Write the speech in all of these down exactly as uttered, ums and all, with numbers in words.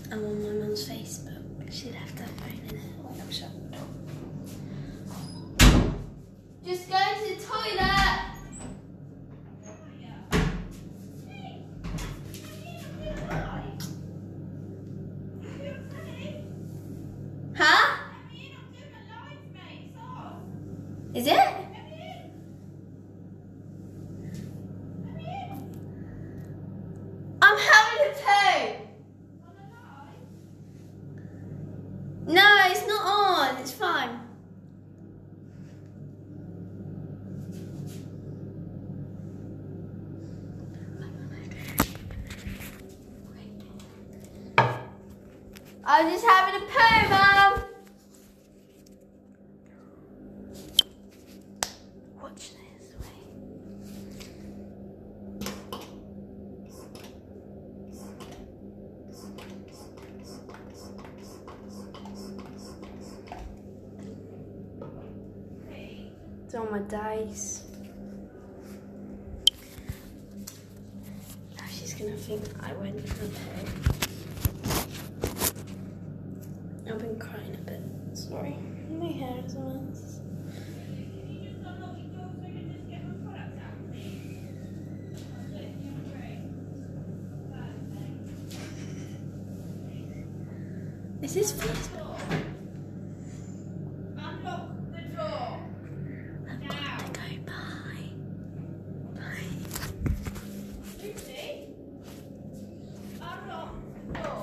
I'm on my mum's Facebook. She'd have to have phone in it. Wait, I'll shut the door. Just go to the toilet. Huh? Is it? I'm having a poo. No, it's not on. It's fine. I'm just having a poo, Mum. Watch this, wait. It's on my dice. Now she's gonna think I went for a poo. I've been crying a bit, sorry. My hair is a mess. Is this Facebook? Unlock the door. I'm gonna go, bye. Bye. Lucy, unlock the door.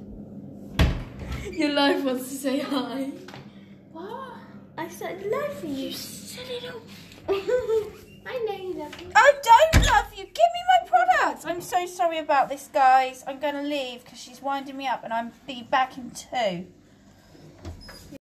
Your life wants to say hi. What? I said love you, you silly little... I know you love me. I don't love you. Give me my products. I'm so sorry about this, guys. I'm going to leave because she's winding me up and I'll be back in two.